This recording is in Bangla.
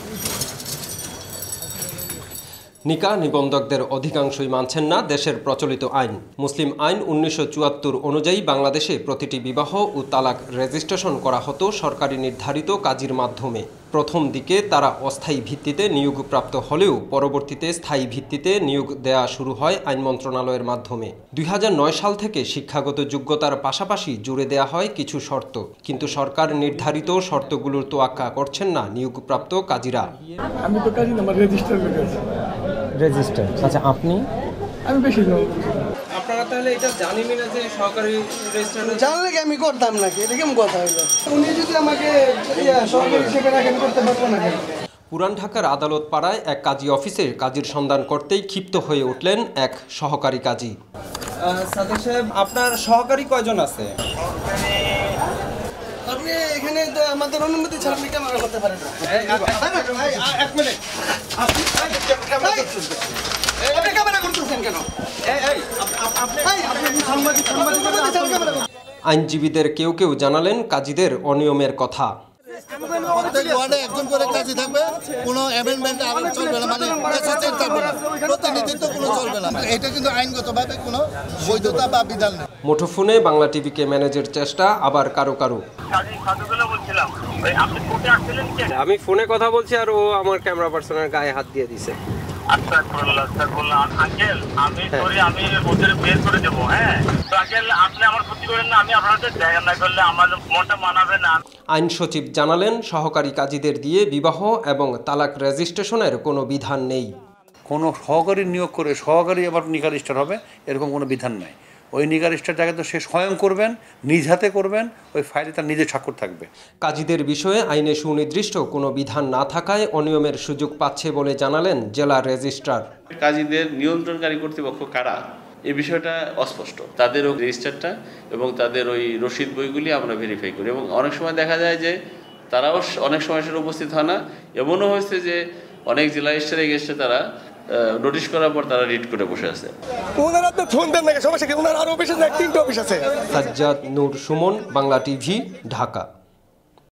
নিকাহ নিবন্ধকদের অধিকাংশই মানছেন না দেশের প্রচলিত আইন। মুসলিম আইন ১৯৭৪ অনুযায়ী বাংলাদেশে প্রতিটি বিবাহ ও তালাক রেজিস্ট্রেশন করা হতো সরকারি নির্ধারিত কাজীর মাধ্যমে। প্রথম দিকে তারা অস্থায়ী ভিত্তিতে নিয়োগপ্রাপ্ত হলেও পরবর্তীতে স্থায়ী ভিত্তিতে নিয়োগ দেয়া শুরু হয় আইন মন্ত্রণালয়ের মাধ্যমে। ২০০৯ সাল থেকে শিক্ষাগত যোগ্যতার পাশাপাশি জুড়ে দেয়া হয় কিছু শর্ত, কিন্তু সরকার নির্ধারিত শর্তগুলোর তোয়াক্কা করছেন না নিয়োগপ্রাপ্ত কাজীরা। আমি তো কাজী না, আমার রেজিস্টার রেজিস্টার। আচ্ছা, আপনি? আমি বেশি না। আপনারা তাহলে এটা জানেনই না যে সরকারি রেজিস্টার? জানলে কি আমি করতাম নাকি? এটা কেমন কথা হইলো? উনি যদি আমাকে সরকারি হিসেবে রাখেন, করতে পারবো না কেন? পুরান ঢাকার আদালত পাড়ায় এক কাজী অফিসে কাজীর সন্ধান করতেই ক্ষিপ্ত হয়ে উঠলেন এক সহকারী কাজী। সাদেক সাহেব, আপনার সহকারী কয়জন আছে? আপনি এখানে তো আমাদের অনুমতি ছাড়া আপনি ক্যামেরা করতে পারেন না। এক মিনিট, আপনি ক্যামেরা করতেছেন কেন? আইনজীবীদের কেউ কেউ জানালেন কাজীদের অনিয়মের কথা। প্রত্যেক ওয়ার্ডে একজন করে কাজী থাকবে, কোনো অ্যামেন্ডমেন্ট চলবে না, মানে অ্যাসোসিয়েট থাকবে না, প্রতিনিধিত্ব কোনো চলবে না। এটা কিন্তু আইনগতভাবে কোনো বৈধতা বা বিধান নেই। মুঠোফোনে বাংলা টিভিকে ম্যানেজের চেষ্টা আবার কারো। আমি ফোনে কথা বলছি আর ও আমার ক্যামেরা পার্সনের গায়ে হাত দিয়ে দিছে। আইন সচিব জানালেন সহকারী কাজীদের দিয়ে বিবাহ এবং তালাক রেজিস্ট্রেশনের কোনো বিধান নেই। কোনো সহকারী নিয়োগ করে সহকারী আবার নিকাহ রেজিস্টার হবে এরকম কোনো বিধান নাই। ওই নিকাহ রেজিস্টারটাকে তো সে স্বয়ং করবেন, নিজ হাতে করবেন, ওই ফাইলে তার নিজের স্বাক্ষর থাকবে। কাজীদের বিষয়ে আইনে সুনির্দিষ্ট কোনো বিধান না থাকায় অনিয়মের সুযোগ পাচ্ছে বলে জানালেন জেলা রেজিস্ট্রার। কাজীদের নিয়ন্ত্রণকারী কর্তৃপক্ষ কারা এই বিষয়টা অস্পষ্ট। তাদের রেজিস্টারটা এবং তাদের ওই রসিদ বইগুলি আমরা ভেরিফাই করি, এবং অনেক সময় দেখা যায় যে তারাও অনেক সময় সেটা উপস্থিত হয় না। এমনও হয়েছে যে অনেক জেলা রেজিস্ট্রারে গেছে, তারা নোটিশ করার পর তারা রিড করে বসে আছে। সাজ্জাদ নূর সুমন, বাংলা টিভি, ঢাকা।